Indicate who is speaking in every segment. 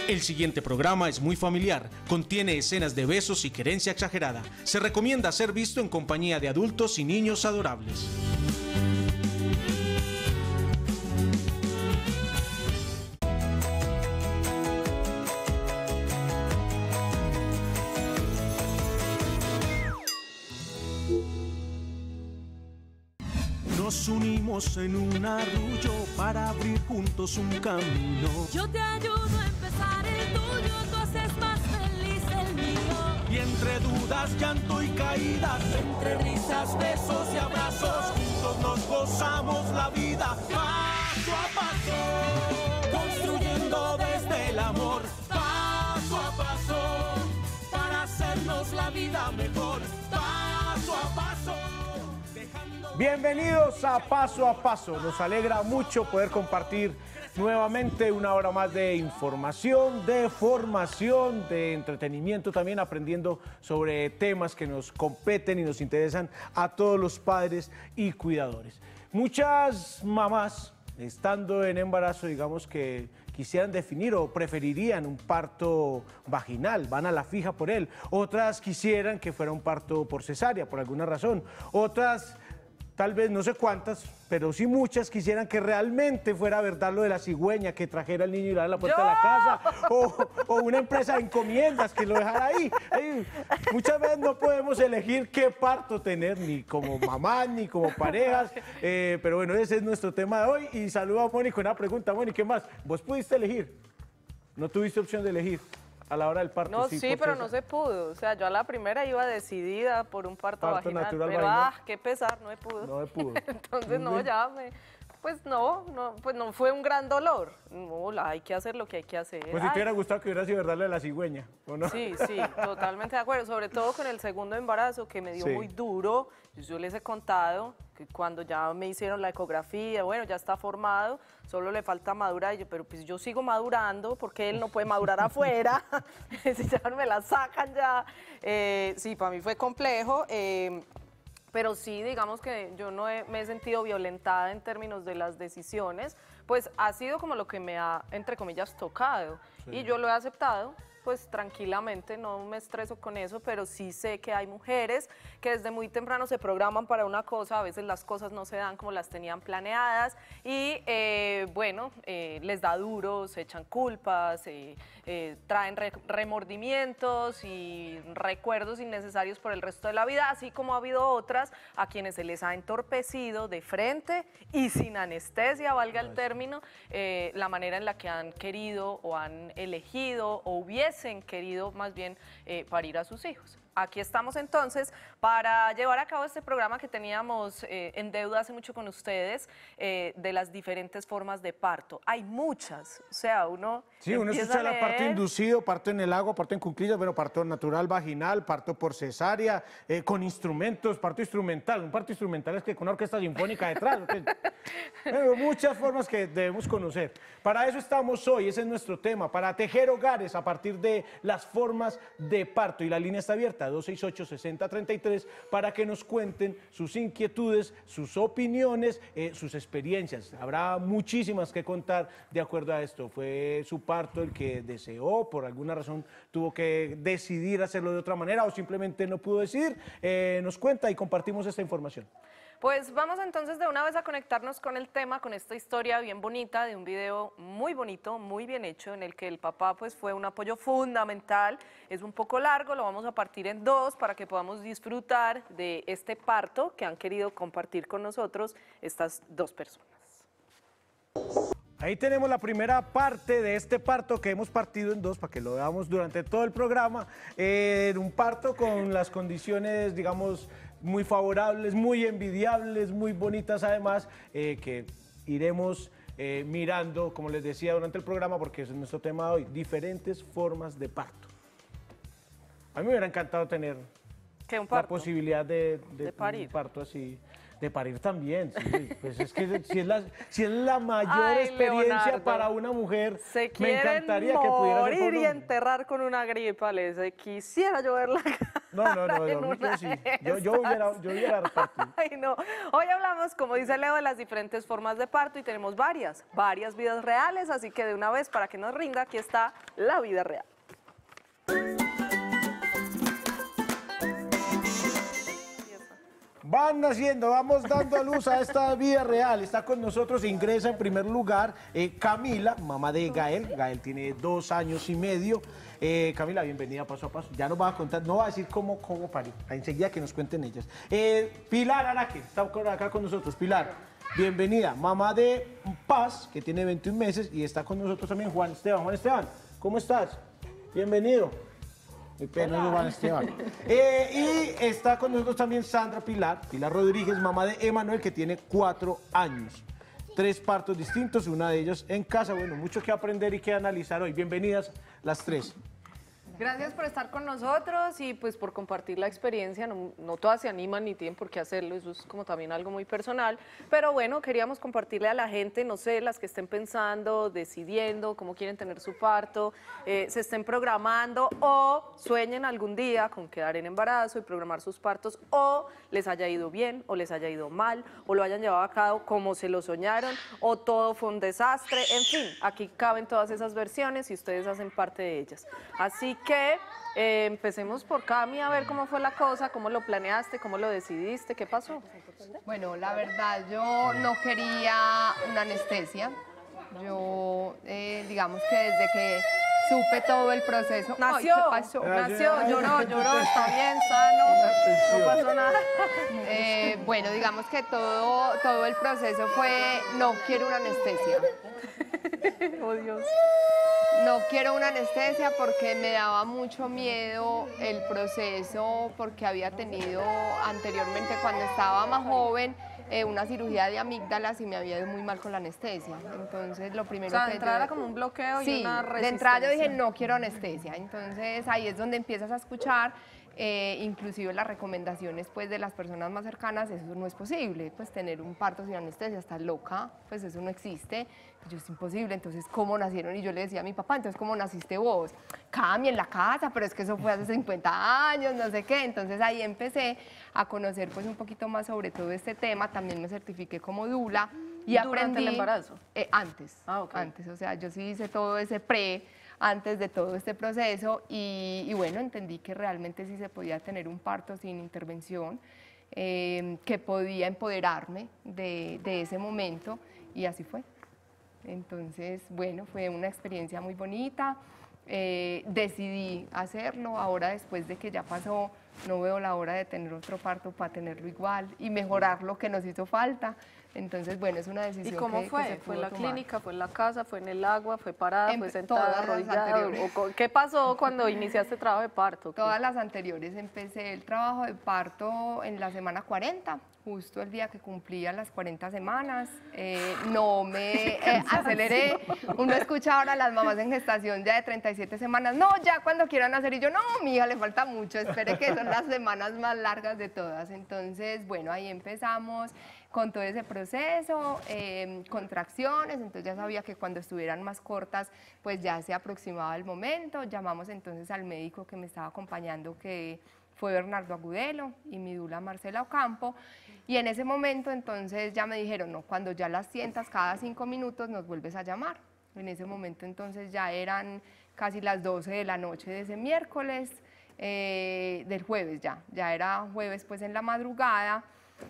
Speaker 1: El siguiente programa es muy familiar, contiene escenas de besos y querencia exagerada. Se recomienda ser visto en compañía de adultos y niños adorables. Nos unimos en un arrullo para abrir juntos un camino.
Speaker 2: Yo te ayudo a empezar el tuyo, tú haces más feliz el mío.
Speaker 1: Y entre dudas, llanto y caídas, entre risas, besos y abrazos, juntos nos gozamos la vida paso a paso, construyendo desde el amor paso a paso, para hacernos la vida mejor paso a paso.
Speaker 3: Bienvenidos a Paso a Paso. Nos alegra mucho poder compartir nuevamente una hora más de información, de formación, de entretenimiento, también aprendiendo sobre temas que nos competen y nos interesan a todos los padres y cuidadores. Muchas mamás, estando en embarazo, digamos que quisieran definir o preferirían un parto vaginal, van a la fija por él. Otras quisieran que fuera un parto por cesárea, por alguna razón. Otras, tal vez no sé cuántas, pero sí muchas quisieran que realmente fuera verdad lo de la cigüeña, que trajera al niño y lo dejara en la puerta de la casa, o una empresa de encomiendas que lo dejara ahí. Muchas veces no podemos elegir qué parto tener, ni como mamá, ni como parejas, pero bueno, ese es nuestro tema de hoy. Y saludo a Moni con una pregunta. Moni, ¿qué más? ¿Vos pudiste elegir? ¿No tuviste opción de elegir a la hora del parto?
Speaker 4: No, sí, pero no se pudo. O sea, yo a la primera iba decidida por un parto vaginal,
Speaker 3: natural
Speaker 4: pero
Speaker 3: vaginal.
Speaker 4: qué pesar, no me pudo.
Speaker 3: No se pudo.
Speaker 4: Entonces no, pues no fue un gran dolor. No, hay que hacer lo que hay que hacer.
Speaker 3: Pues si te hubiera gustado que hubiera sido verdad lo de la cigüeña, ¿o no?
Speaker 4: Sí, totalmente de acuerdo, sobre todo con el segundo embarazo que me dio
Speaker 3: Sí.
Speaker 4: muy duro. Yo les he contado que cuando ya me hicieron la ecografía, bueno, ya está formado, solo le falta madurar, y yo, pero pues yo sigo madurando porque él no puede madurar afuera, si ya me la sacan ya. Sí, para mí fue complejo. Pero sí, digamos que yo me he sentido violentada en términos de las decisiones, pues ha sido como lo que me ha, entre comillas, tocado. Sí. Y yo lo he aceptado, pues tranquilamente, no me estreso con eso, pero sí sé que hay mujeres que desde muy temprano se programan para una cosa, a veces las cosas no se dan como las tenían planeadas y les da duro, se echan culpas, traen remordimientos y recuerdos innecesarios por el resto de la vida, así como ha habido otras a quienes se les ha entorpecido de frente y sin anestesia, valga el término, la manera en la que han querido o han elegido o hubiesen querido más bien parir a sus hijos. Aquí estamos entonces para llevar a cabo este programa que teníamos en deuda hace mucho con ustedes, de las diferentes formas de parto. Hay muchas, o sea, uno
Speaker 3: escucha la parto inducido, parto en el agua, parto en cuclillas, bueno, parto natural vaginal, parto por cesárea, con instrumentos, parto instrumental. Un parto instrumental es que con una orquesta sinfónica detrás. Muchas formas que debemos conocer. Para eso estamos hoy, ese es nuestro tema, para tejer hogares a partir de las formas de parto. Y la línea está abierta, 268-6033, para que nos cuenten sus inquietudes, sus opiniones, sus experiencias. Habrá muchísimas que contar de acuerdo a esto. ¿Fue su parto el que deseó, por alguna razón tuvo que decidir hacerlo de otra manera o simplemente no pudo decidir? Nos cuenta y compartimos esta información.
Speaker 4: Pues vamos entonces de una vez a conectarnos con el tema, con esta historia bien bonita de un video muy bonito, muy bien hecho, en el que el papá pues fue un apoyo fundamental. Es un poco largo, lo vamos a partir en dos para que podamos disfrutar de este parto que han querido compartir con nosotros estas dos personas.
Speaker 3: Ahí tenemos la primera parte de este parto que hemos partido en dos para que lo veamos durante todo el programa. Un parto con las condiciones, digamos, muy favorables, muy envidiables, muy bonitas además, que iremos mirando, como les decía durante el programa, porque ese es nuestro tema de hoy, diferentes formas de parto. A mí me hubiera encantado tener la posibilidad de parir. Un parto así. De parir también, sí. Pues es que si es la mayor experiencia, Leonardo, para una mujer, me encantaría que pudiera ser
Speaker 4: morir y enterrar con una gripa, quisiera yo verla.
Speaker 3: Dormir yo sí. Yo hubiera repartido.
Speaker 4: Ay, no. Hoy hablamos, como dice Leo, de las diferentes formas de parto y tenemos varias vidas reales, así que de una vez, para que nos rinda, aquí está la vida real.
Speaker 3: Van naciendo, vamos dando a luz a esta vida real. Está con nosotros, ingresa en primer lugar Camila, mamá de Gael. Gael tiene 2 años y medio. Camila, bienvenida paso a paso. Ya nos va a contar, no va a decir cómo parió. Enseguida que nos cuenten ellas. Pilar Araque, está acá con nosotros. Pilar, bienvenida. Mamá de Paz, que tiene 21 meses. Y está con nosotros también Juan Esteban. Juan Esteban, ¿cómo estás? Bienvenido. Juan Esteban. Y está con nosotros también Sandra Pilar Rodríguez, mamá de Emanuel, que tiene 4 años. 3 partos distintos, una de ellas en casa. Bueno, mucho que aprender y que analizar hoy. Bienvenidas las 3.
Speaker 4: Gracias por estar con nosotros y pues por compartir la experiencia. No todas se animan ni tienen por qué hacerlo, eso es como también algo muy personal. Pero bueno, queríamos compartirle a la gente, no sé, las que estén pensando, decidiendo cómo quieren tener su parto, se estén programando o sueñen algún día con quedar en embarazo y programar sus partos, o les haya ido bien o les haya ido mal, o lo hayan llevado a cabo como se lo soñaron, o todo fue un desastre. En fin, aquí caben todas esas versiones y ustedes hacen parte de ellas. Así que empecemos por Cami a ver cómo fue la cosa, cómo lo planeaste, cómo lo decidiste, qué pasó.
Speaker 5: Bueno, la verdad, yo no quería una anestesia. Yo, digamos que desde que supe todo el proceso...
Speaker 4: Nació,
Speaker 5: Ay, ¿qué pasó?
Speaker 4: nació, lloró, está bien, sano, no pasó nada.
Speaker 5: Bueno, digamos que todo el proceso fue, no quiero una anestesia.
Speaker 4: Oh, Dios.
Speaker 5: No quiero una anestesia porque me daba mucho miedo el proceso, porque había tenido anteriormente, cuando estaba más joven, una cirugía de amígdalas y me había ido muy mal con la anestesia. Entonces, lo primero
Speaker 4: O sea,
Speaker 5: que
Speaker 4: de entrada era como un bloqueo y una resistencia.
Speaker 5: de entrada yo dije, no quiero anestesia. Entonces, ahí es donde empiezas a escuchar, inclusive las recomendaciones pues, de las personas más cercanas, eso no es posible, pues tener un parto sin anestesia, estás loca, pues eso no existe. Yo, es imposible, entonces, ¿cómo nacieron? Y yo le decía a mi papá, entonces, ¿cómo naciste vos? Cami, en la casa, pero es que eso fue hace 50 años, no sé qué. Entonces, ahí empecé a conocer, pues, un poquito más sobre todo este tema. También me certifiqué como doula y
Speaker 4: ¿Durante
Speaker 5: aprendí...
Speaker 4: el embarazo?
Speaker 5: Antes,
Speaker 4: Ah, ok.
Speaker 5: antes, o sea, yo sí hice todo ese antes de todo este proceso y bueno, entendí que realmente sí se podía tener un parto sin intervención, que podía empoderarme de ese momento y así fue. Entonces, bueno, fue una experiencia muy bonita, decidí hacerlo, ahora después de que ya pasó, no veo la hora de tener otro parto para tenerlo igual y mejorar lo que nos hizo falta. Entonces, bueno, es una decisión.
Speaker 4: ¿Y cómo
Speaker 5: que
Speaker 4: fue?
Speaker 5: se
Speaker 4: ¿Fue
Speaker 5: pudo
Speaker 4: en la
Speaker 5: tomar.
Speaker 4: clínica, fue en la casa, fue en el agua, fue parada,
Speaker 5: En
Speaker 4: fue sentada,
Speaker 5: todas las
Speaker 4: arrodillada?
Speaker 5: anteriores.
Speaker 4: ¿Qué pasó cuando iniciaste el trabajo de parto?
Speaker 5: Todas las anteriores. Empecé el trabajo de parto en la semana 40, justo el día que cumplía las 40 semanas. No me aceleré. Uno escucha ahora a las mamás en gestación ya de 37 semanas. No, ya cuando quieran hacer. Y yo, no, mi hija, le falta mucho. Espere que son las semanas más largas de todas. Entonces, bueno, ahí empezamos con todo ese proceso, contracciones, entonces ya sabía que cuando estuvieran más cortas, pues ya se aproximaba el momento. Llamamos entonces al médico que me estaba acompañando, que fue Bernardo Agudelo, y mi dula Marcela Ocampo, y en ese momento entonces ya me dijeron, no, cuando ya las sientas cada 5 minutos nos vuelves a llamar. En ese momento entonces ya eran casi las 12 de la noche de ese miércoles, del jueves ya era jueves pues en la madrugada.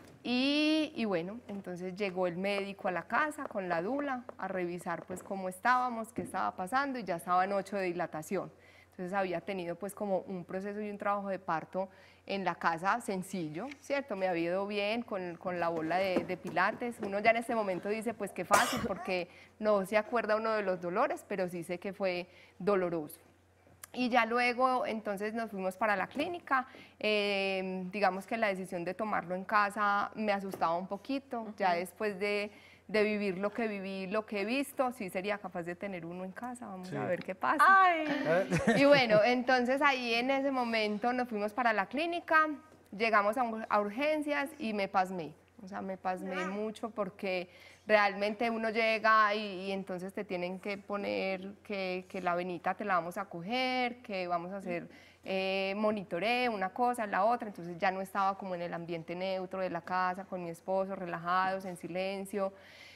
Speaker 5: Y bueno, entonces llegó el médico a la casa con la dula a revisar pues cómo estábamos, qué estaba pasando, y ya estaba en 8 de dilatación. Entonces había tenido pues como un proceso y un trabajo de parto en la casa sencillo, ¿cierto? Me había ido bien con la bola de pilates. Uno ya en este momento dice pues qué fácil, porque no se acuerda uno de los dolores, pero sí sé que fue doloroso. Y ya luego, entonces, nos fuimos para la clínica. Digamos que la decisión de tomarlo en casa me asustaba un poquito. Ya después de vivir lo que viví, lo que he visto, sí sería capaz de tener uno en casa. Vamos a ver qué pasa.
Speaker 4: Ay.
Speaker 5: Y bueno, entonces ahí en ese momento nos fuimos para la clínica, llegamos a urgencias y me pasmé. O sea, me pasmé mucho porque realmente uno llega y entonces te tienen que poner que la venita te la vamos a coger, que vamos a hacer monitoreo, una cosa, la otra. Entonces ya no estaba como en el ambiente neutro de la casa, con mi esposo, relajados, en silencio.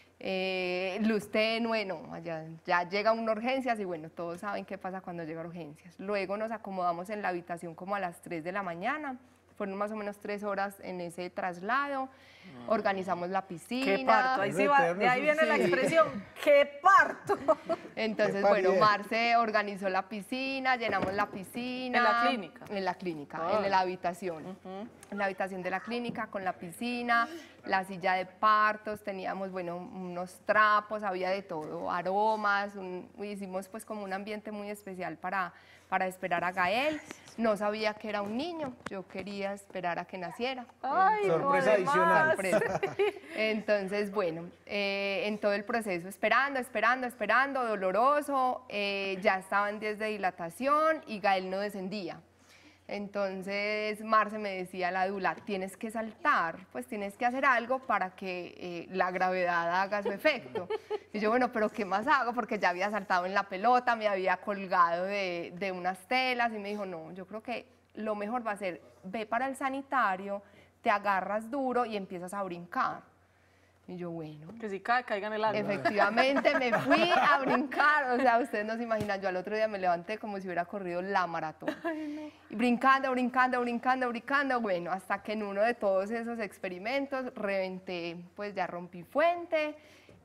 Speaker 5: Luz tenue, no, ya llega una urgencias y bueno, todos saben qué pasa cuando llega urgencias. Luego nos acomodamos en la habitación como a las 3 de la mañana, fueron más o menos 3 horas en ese traslado, organizamos la piscina.
Speaker 4: ¡Qué parto! Ahí sí va, de ahí viene la expresión, ¡qué parto!
Speaker 5: Entonces, bueno, Marce organizó la piscina, llenamos la piscina.
Speaker 4: ¿En la clínica?
Speaker 5: En la clínica,
Speaker 4: Ah.
Speaker 5: en la habitación. En la habitación de la clínica, con la piscina, la silla de partos, teníamos, bueno, unos trapos, había de todo, aromas, hicimos pues como un ambiente muy especial para esperar a Gael. No sabía que era un niño, yo quería esperar a que naciera.
Speaker 4: Ay,
Speaker 3: Sorpresa
Speaker 4: no,
Speaker 3: adicional.
Speaker 5: Sorpresa. Entonces, bueno, en todo el proceso, esperando, doloroso, ya estaban 10 de dilatación y Gael no descendía. Entonces, Marce me decía, la dula, tienes que saltar, pues tienes que hacer algo para que la gravedad haga su efecto. Y yo, bueno, pero ¿qué más hago? Porque ya había saltado en la pelota, me había colgado de unas telas y me dijo, no, yo creo que lo mejor va a ser, ve para el sanitario, te agarras duro y empiezas a brincar. Y yo, bueno.
Speaker 4: Que si cae, caiga en el agua.
Speaker 5: Efectivamente, me fui a brincar, o sea, ustedes no se imaginan, yo al otro día me levanté como si hubiera corrido la maratón. Y brincando, bueno, hasta que en uno de todos esos experimentos reventé, pues ya rompí fuente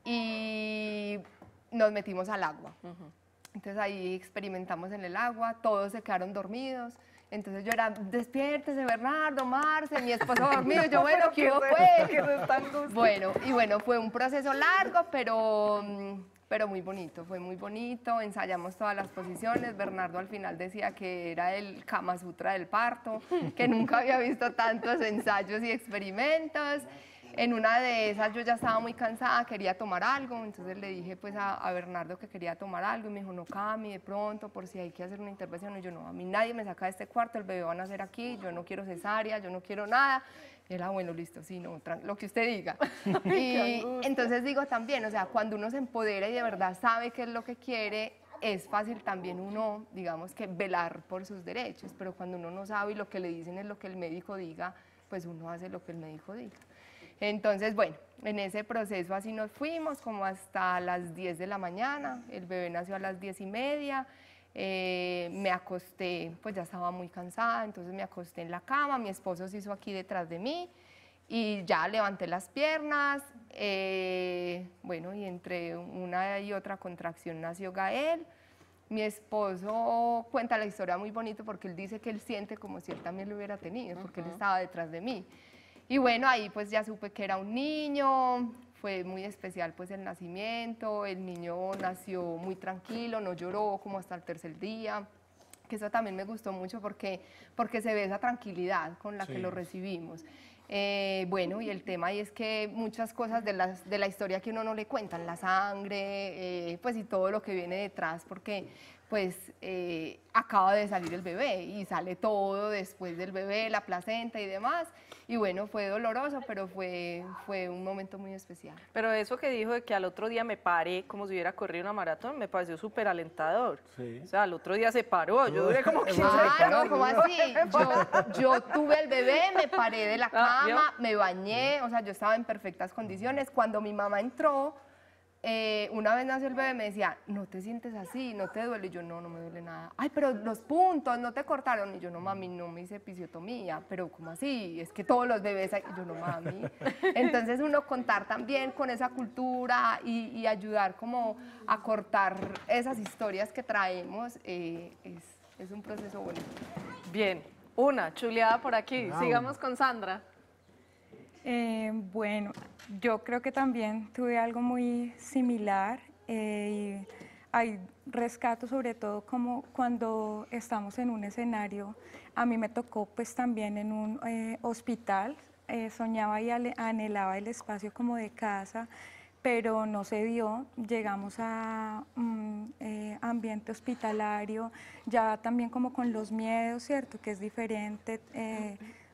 Speaker 5: y nos metimos al agua. Entonces ahí experimentamos en el agua, todos se quedaron dormidos. Entonces yo era, despiértese Bernardo, Marce, mi esposo dormido, yo bueno, ¿qué fue? Bueno, fue un proceso largo, pero muy bonito, fue muy bonito, ensayamos todas las posiciones, Bernardo al final decía que era el Kama Sutra del parto, que nunca había visto tantos ensayos y experimentos. En una de esas yo ya estaba muy cansada, quería tomar algo, entonces le dije pues a Bernardo que quería tomar algo y me dijo, no, Cami, de pronto, por si hay que hacer una intervención. Y yo, no, a mí nadie me saca de este cuarto, el bebé va a nacer aquí, yo no quiero cesárea, yo no quiero nada. Y él, bueno, listo, sí, no, lo que usted diga. Y entonces digo también, o sea, cuando uno se empodera y de verdad sabe qué es lo que quiere, es fácil también uno, digamos que velar por sus derechos, pero cuando uno no sabe y lo que le dicen es lo que el médico diga, pues uno hace lo que el médico diga. Entonces, bueno, en ese proceso así nos fuimos como hasta las 10 de la mañana, el bebé nació a las 10:30, me acosté, pues ya estaba muy cansada, entonces me acosté en la cama, mi esposo se hizo aquí detrás de mí y ya levanté las piernas, bueno, y entre una y otra contracción nació Gael. Mi esposo cuenta la historia muy bonito porque él dice que él siente como si él también lo hubiera tenido, porque él estaba detrás de mí. Y bueno, ahí pues ya supe que era un niño, fue muy especial pues el nacimiento, el niño nació muy tranquilo, no lloró como hasta el tercer día, que eso también me gustó mucho porque se ve esa tranquilidad con la que lo recibimos. Bueno, y el tema ahí es que muchas cosas de la historia que uno no le cuentan, la sangre, pues y todo lo que viene detrás, porque pues acaba de salir el bebé y sale todo después del bebé, la placenta y demás. Y bueno, fue doloroso, pero fue un momento muy especial.
Speaker 4: Pero eso que dijo de que al otro día me paré como si hubiera corrido una maratón, me pareció súper alentador. Sí. O sea, al otro día se paró, yo duré como 15
Speaker 5: no, ¿cómo así? Yo tuve el bebé, me paré de la cama, me bañé, o sea, yo estaba en perfectas condiciones. Cuando mi mamá entró, una vez nació el bebé, me decía, no te sientes así, no te duele. Y yo, no me duele nada. Ay, pero los puntos, ¿no te cortaron? Y yo, no, mami, no me hice episiotomía. Pero, ¿cómo así? Es que todos los bebés... Y yo, no, mami. Entonces, uno contar también con esa cultura y ayudar como a cortar esas historias que traemos es un proceso bonito.
Speaker 4: Bien, una chuleada por aquí. Sigamos con Sandra.
Speaker 6: Bueno, yo creo que también tuve algo muy similar. Hay rescato sobre todo como cuando estamos en un escenario. A mí me tocó pues también en un hospital, soñaba y anhelaba el espacio como de casa, pero no se dio. Llegamos a un ambiente hospitalario, ya también como con los miedos, ¿cierto? Que es diferente.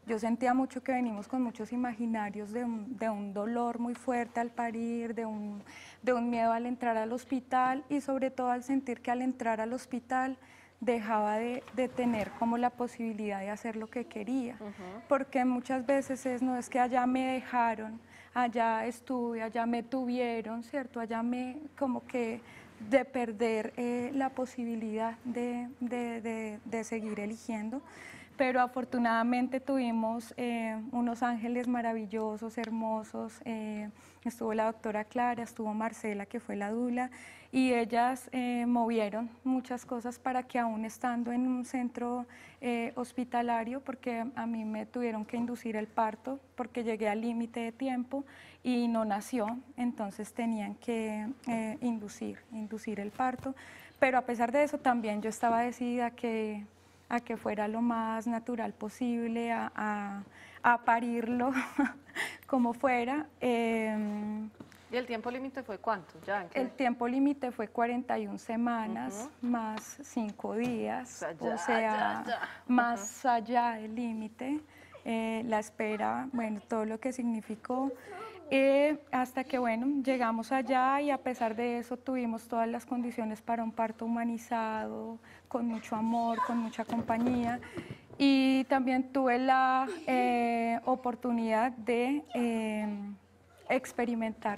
Speaker 6: yo sentía mucho que venimos con muchos imaginarios de un dolor muy fuerte al parir, de un miedo al entrar al hospital y sobre todo al sentir que al entrar al hospital dejaba de tener como la posibilidad de hacer lo que quería, porque muchas veces no es que allá me dejaron, allá estuve, allá me tuvieron, ¿cierto? Allá como que de perder la posibilidad de seguir eligiendo. Pero afortunadamente tuvimos unos ángeles maravillosos, hermosos. Estuvo la doctora Clara, estuvo Marcela, que fue la dula, y ellas movieron muchas cosas para que aún estando en un centro hospitalario, porque a mí me tuvieron que inducir el parto, porque llegué al límite de tiempo y no nació, entonces tenían que inducir el parto. Pero a pesar de eso también yo estaba decidida a que fuera lo más natural posible, a parirlo como fuera.
Speaker 4: ¿Y el tiempo límite fue cuánto?
Speaker 6: El tiempo límite fue 41 semanas más 5 días, o sea, más allá del límite, la espera, bueno, todo lo que significó. Hasta que, bueno, llegamos allá y a pesar de eso tuvimos todas las condiciones para un parto humanizado, con mucho amor, con mucha compañía. Y también tuve la oportunidad de experimentar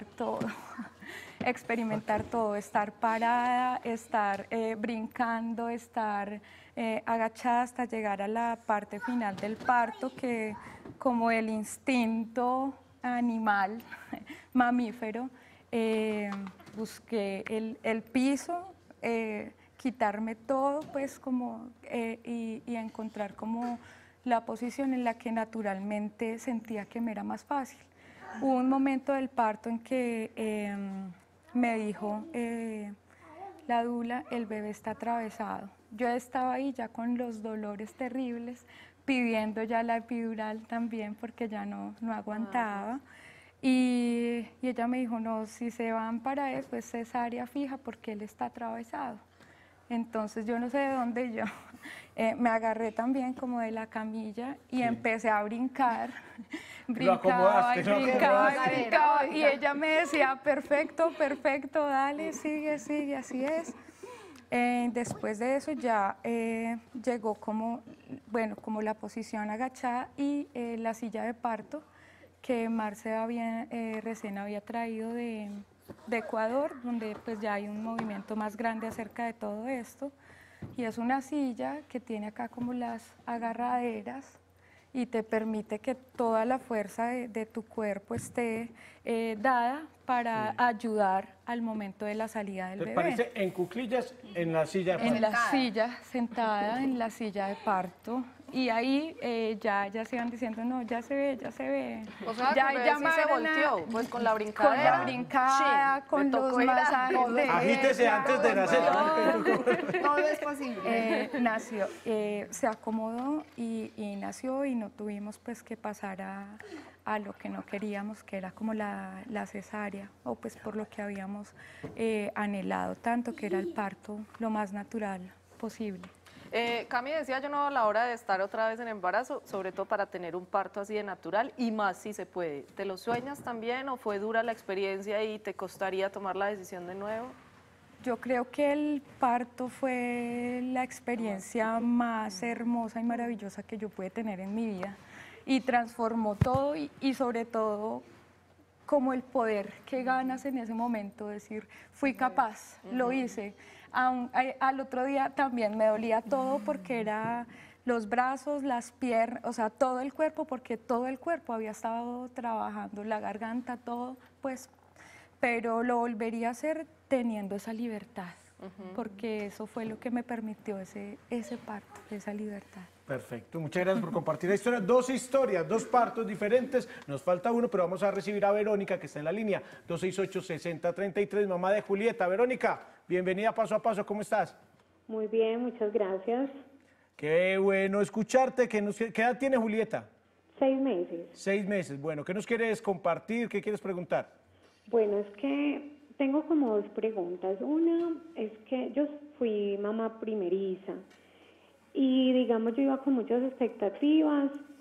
Speaker 6: todo, estar parada, estar brincando, estar agachada hasta llegar a la parte final del parto, que como el instinto animal, mamífero, busqué el piso, quitarme todo, pues como, y encontrar como la posición en la que naturalmente sentía que me era más fácil. Hubo un momento del parto en que me dijo la dula, el bebé está atravesado. Yo estaba ahí ya con los dolores terribles, pidiendo ya la epidural también porque ya no aguantaba. Y ella me dijo, no, si se van para eso es cesárea fija porque él está atravesado. Entonces yo no sé de dónde yo me agarré también como de la camilla y empecé a brincar. Brincaba, y ella me decía, perfecto, perfecto, dale, sigue, sigue, así es. Después de eso ya llegó como la posición agachada y la silla de parto que Marce recién había traído de Ecuador, donde pues ya hay un movimiento más grande acerca de todo esto. Y es una silla que tiene acá como las agarraderas y te permite que toda la fuerza de tu cuerpo esté dada para ayudar al momento de la salida del bebé.
Speaker 3: Parece en cuclillas en la silla de parto.
Speaker 6: En la silla, sentada en la silla de parto. Y ahí ya se iban diciendo, no, ya se ve, ya se ve.
Speaker 4: O sea,
Speaker 6: ya
Speaker 4: sí se volteó, pues con la brincadera.
Speaker 6: Con la brincada, con los masajes.
Speaker 3: Agítese antes de nacer.
Speaker 5: Todo es posible.
Speaker 6: Nació, se acomodó y nació y no tuvimos pues que pasar a lo que no queríamos, que era como la cesárea, o pues por lo que habíamos anhelado tanto, que era el parto lo más natural posible.
Speaker 4: Cami decía, yo no a la hora de estar otra vez en embarazo, sobre todo para tener un parto así de natural y más si se puede. ¿Te lo sueñas también o fue dura la experiencia y te costaría tomar la decisión de nuevo?
Speaker 6: Yo creo que el parto fue la experiencia más hermosa y maravillosa que yo pude tener en mi vida y transformó todo y sobre todo como el poder que ganas en ese momento, decir, fui capaz, lo hice. Al otro día también me dolía todo porque era los brazos, las piernas, o sea, todo el cuerpo, porque todo el cuerpo había estado trabajando, la garganta, todo, pues, pero lo volvería a hacer teniendo esa libertad, porque eso fue lo que me permitió ese parto, esa libertad.
Speaker 3: Perfecto, muchas gracias por compartir la historia. Dos historias, dos partos diferentes. Nos falta uno, pero vamos a recibir a Verónica, que está en la línea 268-6033, mamá de Julieta. Verónica, bienvenida Paso a Paso, ¿cómo estás?
Speaker 7: Muy bien, muchas gracias.
Speaker 3: Qué bueno escucharte. ¿Qué edad tiene Julieta?
Speaker 7: 6 meses.
Speaker 3: 6 meses. Bueno, ¿qué nos quieres compartir? ¿Qué quieres preguntar?
Speaker 7: Bueno, es que tengo como dos preguntas. Una es que yo fui mamá primeriza y digamos yo iba con muchas expectativas,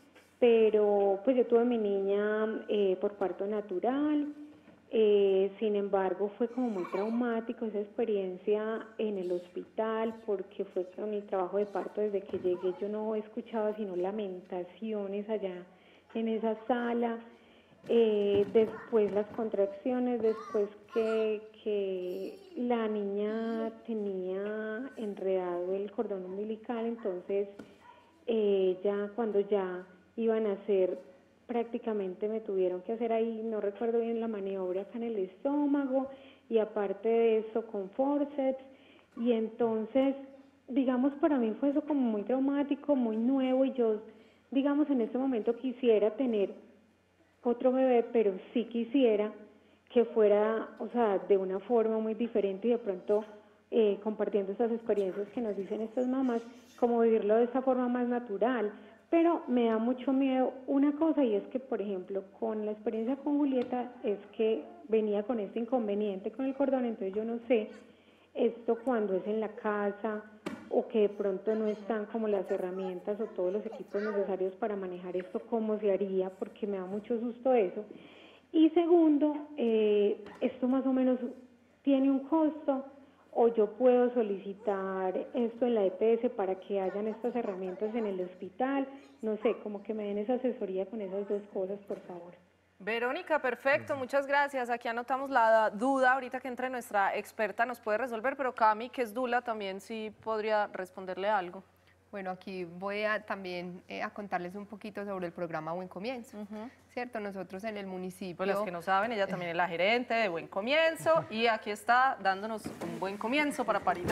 Speaker 7: pero pues yo tuve mi niña por parto natural. Sin embargo, fue como muy traumático esa experiencia en el hospital, porque fue con el trabajo de parto. Desde que llegué yo no escuchaba sino lamentaciones allá en esa sala. Después las contracciones, después que la niña tenía enredado el cordón umbilical. Entonces ya cuando ya iban a hacer, prácticamente me tuvieron que hacer ahí, no recuerdo bien la maniobra, acá en el estómago, y aparte de eso con forceps. Y entonces, digamos, para mí fue eso como muy traumático, muy nuevo, y yo, digamos, en este momento quisiera tener otro bebé, pero sí quisiera que fuera, o sea, de una forma muy diferente, y de pronto compartiendo estas experiencias que nos dicen estas mamás, como vivirlo de esta forma más natural. Pero me da mucho miedo una cosa, y es que, por ejemplo, con la experiencia con Julieta, es que venía con este inconveniente con el cordón. Entonces yo no sé esto cuando es en la casa, o que de pronto no están como las herramientas o todos los equipos necesarios para manejar esto, cómo se haría, porque me da mucho susto eso. Y segundo, esto más o menos tiene un costo, o yo puedo solicitar esto en la EPS para que hayan estas herramientas en el hospital. No sé, como que me den esa asesoría con esas dos cosas, por favor.
Speaker 4: Verónica, perfecto, muchas gracias. Aquí anotamos la duda, ahorita que entre nuestra experta nos puede resolver, pero Cami, que es dula, también sí podría responderle algo.
Speaker 5: Bueno, aquí voy a también a contarles un poquito sobre el programa Buen Comienzo, ¿cierto? Nosotros en el municipio...
Speaker 4: Pues los que no saben, ella también es la gerente de Buen Comienzo y aquí está dándonos un buen comienzo para parir.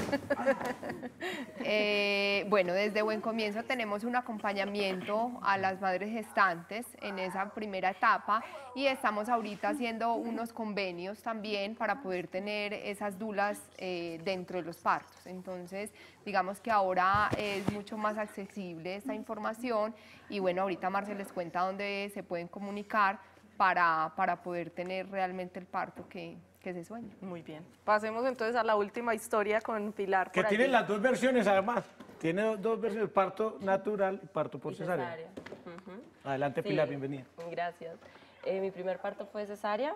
Speaker 5: Bueno, desde Buen Comienzo tenemos un acompañamiento a las madres gestantes en esa primera etapa, y estamos ahorita haciendo unos convenios también para poder tener esas dulas dentro de los partos. Entonces, digamos que ahora es mucho más accesible esta información, y bueno, ahorita Marce les cuenta dónde se pueden comunicar para poder tener realmente el parto que se sueña.
Speaker 4: Muy bien. Pasemos entonces a la última historia con Pilar.
Speaker 3: Que tiene las dos versiones además. Tiene dos versiones, parto natural y parto por cesárea. Adelante, Pilar, bienvenida.
Speaker 8: Gracias. Mi primer parto fue cesárea.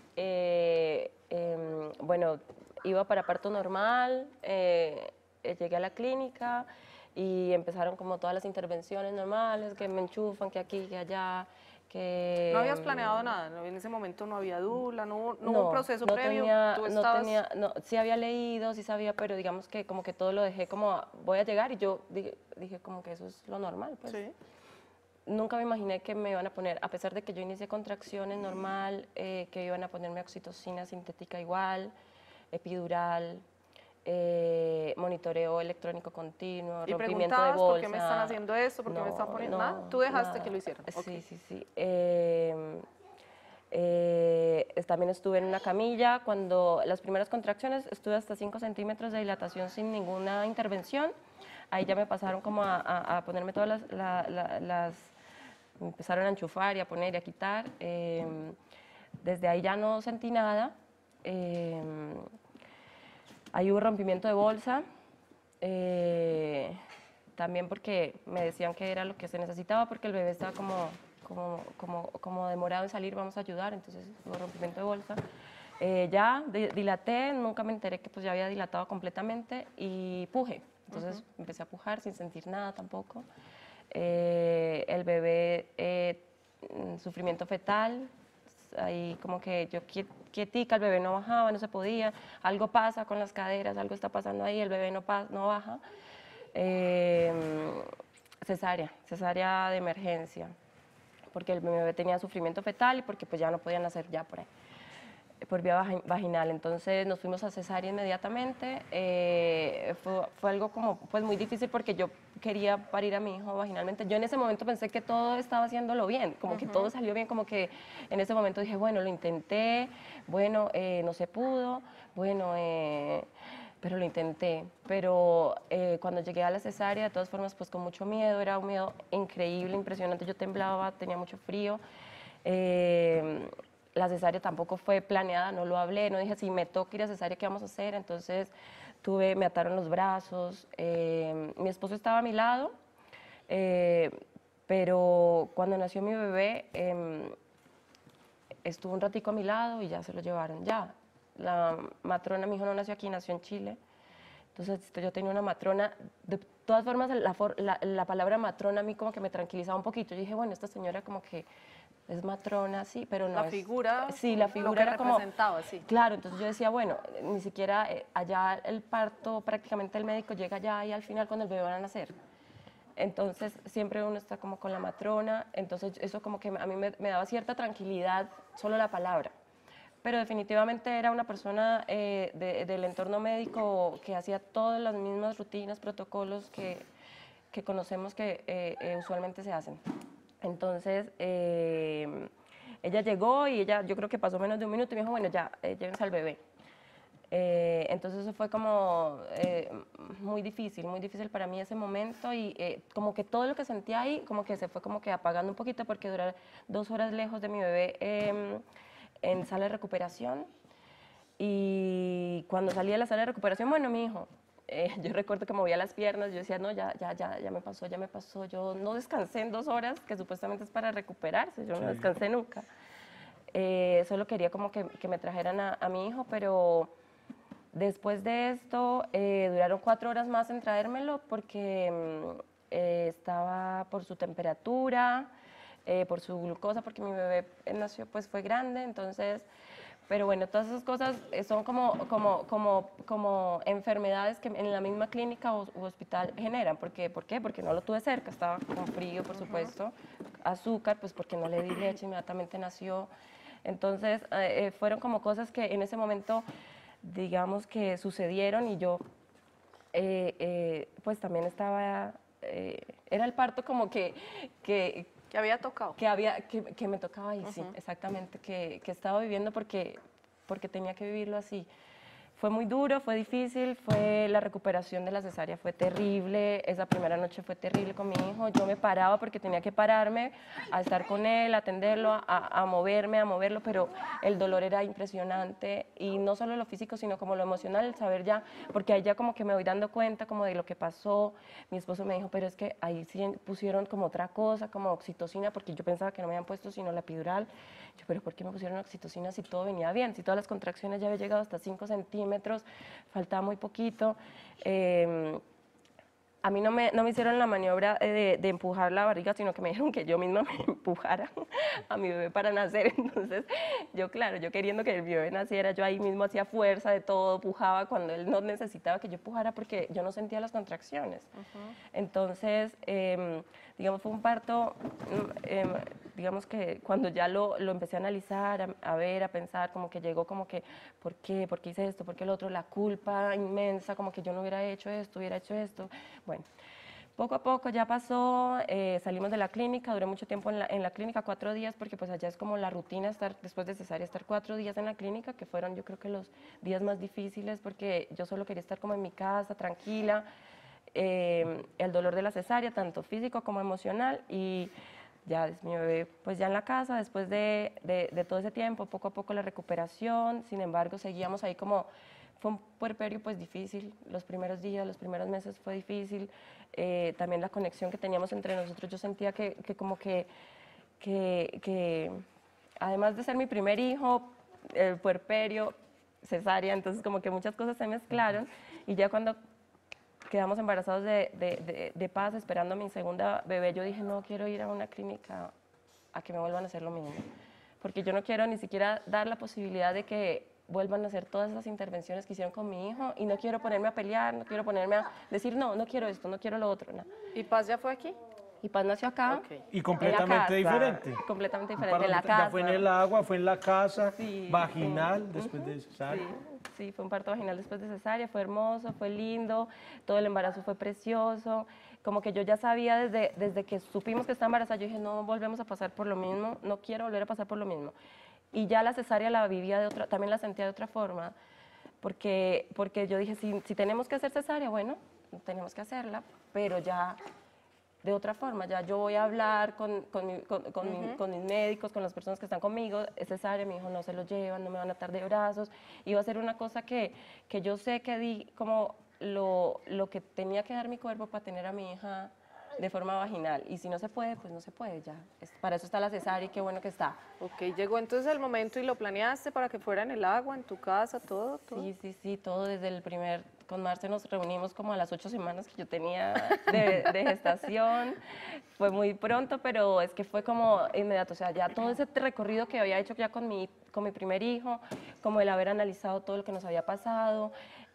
Speaker 8: Bueno, iba para parto normal, llegué a la clínica y empezaron como todas las intervenciones normales, que me enchufan, que aquí, que allá, que...
Speaker 4: ¿No habías planeado nada? ¿No? En ese momento no había dula, no hubo un proceso previo.
Speaker 8: Sí había leído, sí sabía, pero digamos que como que todo lo dejé como, voy a llegar, y yo dije como que eso es lo normal, pues.
Speaker 4: Sí.
Speaker 8: Nunca me imaginé que me iban a poner, a pesar de que yo inicié contracciones normal, que iban a ponerme oxitocina sintética igual, epidural, monitoreo electrónico continuo,
Speaker 4: ¿Y
Speaker 8: rompimiento de
Speaker 4: preguntabas
Speaker 8: bolsa?
Speaker 4: por qué me están haciendo esto? ¿Por qué me están poniendo nada? ¿Tú dejaste que lo hicieran?
Speaker 8: Sí,
Speaker 4: Okay.
Speaker 8: sí. También estuve en una camilla. Cuando las primeras contracciones estuve hasta 5 centímetros de dilatación sin ninguna intervención. Ahí ya me pasaron como a ponerme todas me empezaron a enchufar y a poner y a quitar. Desde ahí ya no sentí nada. Ahí hubo rompimiento de bolsa, también porque me decían que era lo que se necesitaba, porque el bebé estaba como demorado en salir, vamos a ayudar, entonces hubo rompimiento de bolsa. Ya dilaté, nunca me enteré que pues ya había dilatado completamente, y puje. Entonces empecé a pujar sin sentir nada tampoco. El bebé, sufrimiento fetal, ahí como que yo quietica, el bebé no bajaba, no se podía, algo pasa con las caderas, algo está pasando ahí, el bebé no baja. Cesárea de emergencia, porque el bebé tenía sufrimiento fetal y porque pues ya no podían nacer ya por ahí, por vía vaginal. Entonces nos fuimos a cesárea inmediatamente. Fue algo como pues muy difícil, porque yo quería parir a mi hijo vaginalmente. Yo en ese momento pensé que todo estaba haciéndolo bien, como que todo salió bien, como que en ese momento dije, bueno, lo intenté, bueno, no se pudo, bueno, pero lo intenté. Pero cuando llegué a la cesárea, de todas formas, pues con mucho miedo, era un miedo increíble, impresionante, yo temblaba, tenía mucho frío. La cesárea tampoco fue planeada, no lo hablé, no dije, si me toca ir a cesárea, ¿qué vamos a hacer? Entonces me ataron los brazos, mi esposo estaba a mi lado, Pero cuando nació mi bebé, estuvo un ratico a mi lado y ya se lo llevaron. Ya, la matrona, mi hijo no nació aquí, nació en Chile. Entonces yo tenía una matrona. De todas formas, la palabra matrona a mí como que me tranquilizaba un poquito. Yo dije, bueno, esta señora como que es matrona, sí, pero no
Speaker 4: La
Speaker 8: es...
Speaker 4: figura,
Speaker 8: Sí, la
Speaker 4: lo
Speaker 8: figura
Speaker 4: que
Speaker 8: era como...
Speaker 4: representaba, sí.
Speaker 8: Claro, entonces yo decía, bueno, ni siquiera allá el parto, prácticamente el médico llega allá y al final cuando el bebé va a nacer. Entonces siempre uno está como con la matrona, entonces eso como que a mí me daba cierta tranquilidad, solo la palabra. Pero definitivamente era una persona del entorno médico que hacía todas las mismas rutinas, protocolos que conocemos que usualmente se hacen. Entonces, ella llegó y yo creo que pasó menos de un minuto y me dijo, bueno, ya, llévense al bebé. Entonces eso fue como muy difícil para mí ese momento y como que todo lo que sentía ahí como que se fue como que apagando un poquito porque durar 2 horas lejos de mi bebé en sala de recuperación y cuando salí de la sala de recuperación, bueno, mi hijo, yo recuerdo que movía las piernas, yo decía, no, ya me pasó, yo no descansé en 2 horas, que supuestamente es para recuperarse, yo no descansé nunca. Solo quería como que me trajeran a mi hijo, pero después de esto duraron 4 horas más en traérmelo porque estaba por su temperatura, por su glucosa, porque mi bebé nació, pues fue grande, entonces... Pero bueno, todas esas cosas son como enfermedades que en la misma clínica u hospital generan. ¿Por qué? Porque no lo tuve cerca, estaba con frío, por supuesto, azúcar, pues porque no le di leche, inmediatamente nació. Entonces, fueron como cosas que en ese momento, digamos que sucedieron y yo, pues también estaba, era el parto como que
Speaker 4: había tocado.
Speaker 8: Que me tocaba ahí, sí, exactamente, que estaba viviendo porque tenía que vivirlo así. Fue muy duro, fue difícil, la recuperación de la cesárea fue terrible, esa primera noche fue terrible con mi hijo, yo me paraba porque tenía que pararme a estar con él, a atenderlo, a moverlo, pero el dolor era impresionante y no solo lo físico, sino como lo emocional, el saber ya, porque ahí ya como que me voy dando cuenta como de lo que pasó, mi esposo me dijo, pero es que ahí sí pusieron como otra cosa, como oxitocina, porque yo pensaba que no me habían puesto sino la epidural, yo, pero ¿por qué me pusieron oxitocina si todo venía bien? Si todas las contracciones ya había llegado hasta 5 centímetros, faltaba muy poquito. A mí no me hicieron la maniobra de empujar la barriga, sino que me dijeron que yo misma me empujara a mi bebé para nacer. Entonces, yo, claro, yo queriendo que mi bebé naciera, yo ahí mismo hacía fuerza de todo, pujaba cuando él no necesitaba que yo pujara porque yo no sentía las contracciones. Entonces, digamos, fue un parto, digamos que cuando ya lo empecé a analizar, a ver, a pensar, como que llegó como que, ¿por qué? ¿Por qué hice esto? ¿Por qué lo otro? La culpa inmensa, como que yo no hubiera hecho esto, hubiera hecho esto. Bueno, poco a poco ya pasó, salimos de la clínica, duré mucho tiempo en la clínica, 4 días, porque pues allá es como la rutina estar, después de cesárea, estar 4 días en la clínica, que fueron yo creo que los días más difíciles, porque yo solo quería estar como en mi casa, tranquila, el dolor de la cesárea, tanto físico como emocional, y ya mi bebé pues ya en la casa, después de todo ese tiempo, poco a poco la recuperación, sin embargo seguíamos ahí como, fue un puerperio pues difícil, los primeros días, los primeros meses fue difícil, también la conexión que teníamos entre nosotros, yo sentía que como que además de ser mi primer hijo, el puerperio, cesárea, entonces como que muchas cosas se mezclaron y ya cuando quedamos embarazados de paz, esperando a mi segunda bebé, yo dije, no quiero ir a una clínica a que me vuelvan a hacer lo mismo, porque yo no quiero ni siquiera dar la posibilidad de que vuelvan a hacer todas esas intervenciones que hicieron con mi hijo y no quiero ponerme a pelear, no quiero ponerme a decir, no quiero esto, no quiero lo otro. No.
Speaker 4: ¿Y Paz ya fue aquí?
Speaker 8: Y Paz nació acá.
Speaker 4: Okay.
Speaker 3: Y completamente diferente.
Speaker 8: Completamente diferente, en la casa.
Speaker 3: Ya fue en el agua, fue en la casa,
Speaker 8: Sí,
Speaker 3: vaginal, después de cesárea.
Speaker 8: Sí, fue un parto vaginal después de cesárea, fue hermoso, fue lindo, todo el embarazo fue precioso. Como que yo ya sabía desde que supimos que estaba embarazada, yo dije, no volvemos a pasar por lo mismo, no quiero volver a pasar por lo mismo. Y ya la cesárea la vivía también la sentía de otra forma, porque yo dije, si tenemos que hacer cesárea, bueno, tenemos que hacerla, pero ya de otra forma, ya yo voy a hablar con mis médicos, con las personas que están conmigo, es cesárea, mi hijo no se lo llevan, no me van a atar de brazos, iba a ser una cosa que yo sé que di como lo que tenía que dar mi cuerpo para tener a mi hija de forma vaginal. Y si no se puede, pues no se puede ya. Para eso está la cesárea y qué bueno que está.
Speaker 4: Ok, llegó entonces el momento y lo planeaste para que fuera en el agua, en tu casa, todo.
Speaker 8: Sí, todo desde el primer, con Marce nos reunimos como a las 8 semanas que yo tenía de gestación. Fue muy pronto, pero es que fue como inmediato, o sea, ya todo ese recorrido que había hecho ya con mi primer hijo, como el haber analizado todo lo que nos había pasado,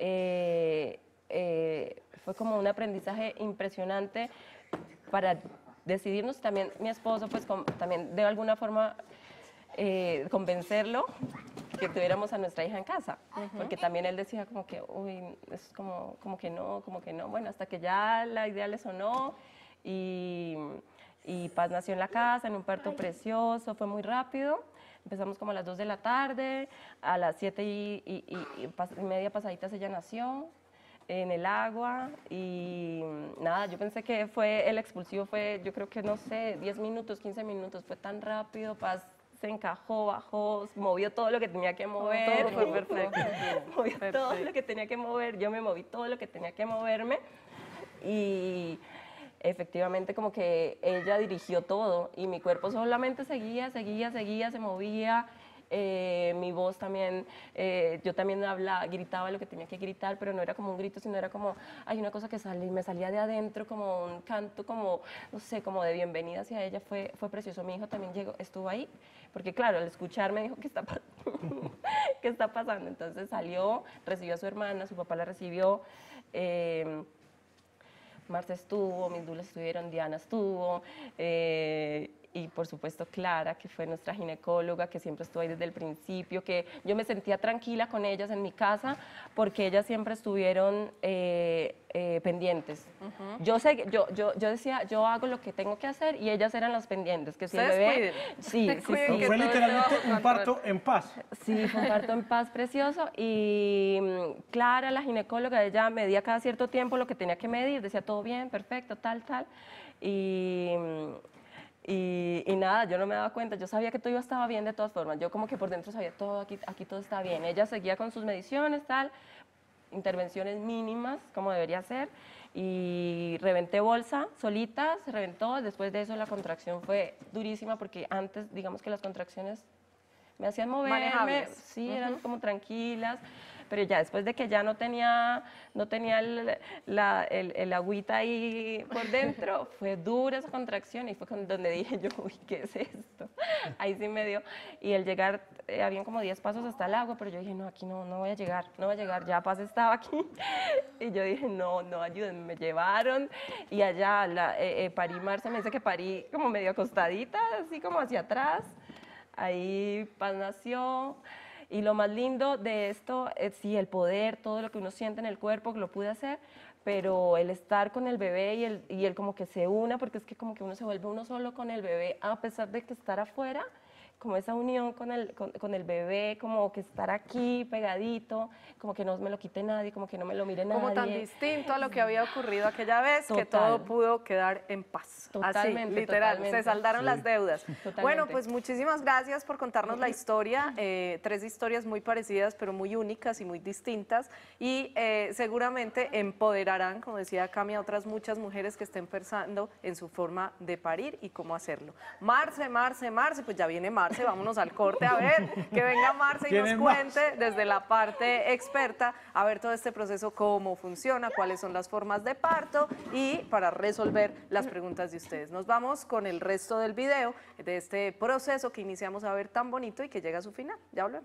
Speaker 8: fue como un aprendizaje impresionante para decidirnos. También mi esposo, pues también de alguna forma convencerlo que tuviéramos a nuestra hija en casa, porque también él decía como que, uy, es como que no, bueno, hasta que ya la idea le sonó y Paz nació en la casa, en un parto precioso, fue muy rápido. Empezamos como a las 2 de la tarde, a las 7 y media pasaditas ella nació en el agua y nada, yo pensé que el expulsivo fue, yo creo que no sé, 10 minutos, 15 minutos, fue tan rápido. Paz se encajó, bajó, movió todo lo que tenía que mover.
Speaker 4: Todo fue perfecto.
Speaker 8: Movió todo lo que tenía que mover, yo me moví todo lo que tenía que moverme y efectivamente como que ella dirigió todo y mi cuerpo solamente seguía, se movía. Mi voz también, yo también gritaba lo que tenía que gritar, pero no era como un grito, sino era como, hay una cosa que me salía de adentro, como un canto, como, no sé, como de bienvenida hacia ella. Fue precioso. Mi hijo también estuvo ahí, porque claro, al escucharme dijo, ¿qué está pasando? Entonces salió, recibió a su hermana, su papá la recibió, Marta estuvo, mis dulas estuvieron, Diana estuvo, y por supuesto Clara, que fue nuestra ginecóloga, que siempre estuvo ahí desde el principio, que yo me sentía tranquila con ellas en mi casa, porque ellas siempre estuvieron pendientes. Yo decía, yo hago lo que tengo que hacer y ellas eran las pendientes, que si el bebé... Sí.
Speaker 3: Fue literalmente un parto en paz.
Speaker 8: Sí, fue un parto en paz precioso y Clara, la ginecóloga, ella medía cada cierto tiempo lo que tenía que medir, decía todo bien, perfecto, tal, y nada, yo no me daba cuenta, yo sabía que todo estaba bien de todas formas, yo como que por dentro sabía todo, aquí todo está bien. Ella seguía con sus mediciones, intervenciones mínimas, como debería ser, y reventé bolsa solita, se reventó. Después de eso la contracción fue durísima, porque antes, digamos que las contracciones me hacían moverme,
Speaker 4: manejables.
Speaker 8: Sí, eran como tranquilas, pero ya después de que ya no tenía el agüita ahí por dentro, fue dura esa contracción y fue donde dije yo, uy, ¿qué es esto? Ahí sí me dio, y al llegar, habían como 10 pasos hasta el agua, pero yo dije, no, aquí no voy a llegar, ya Paz estaba aquí, y yo dije, no, ayúdenme, me llevaron, y allá parí, Marce me dice que parí como medio acostadita, así como hacia atrás. Ahí Paz nació, y lo más lindo de esto es sí, el poder, todo lo que uno siente en el cuerpo, que lo pude hacer, pero el estar con el bebé y el como que se una, porque es que como que uno se vuelve uno solo con el bebé, a pesar de que estar afuera, como esa unión con el bebé, como que estar aquí pegadito, como que no me lo quite nadie, como que no me lo mire nadie.
Speaker 4: Como tan distinto a lo que había ocurrido aquella vez, que todo pudo quedar en paz.
Speaker 8: Totalmente,
Speaker 4: así, literal,
Speaker 8: totalmente.
Speaker 4: se saldaron las deudas.
Speaker 8: Totalmente.
Speaker 4: Bueno, pues muchísimas gracias por contarnos la historia, 3 historias muy parecidas, pero muy únicas y muy distintas, y seguramente empoderarán, como decía Cami, a otras muchas mujeres que estén pensando en su forma de parir y cómo hacerlo. Marce, pues ya viene Marce. Vámonos al corte, a ver, que venga Marce y nos cuente desde la parte experta, a ver todo este proceso, cómo funciona, cuáles son las formas de parto y para resolver las preguntas de ustedes. Nos vamos con el resto del video de este proceso que iniciamos a ver tan bonito y que llega a su final. Ya volvemos.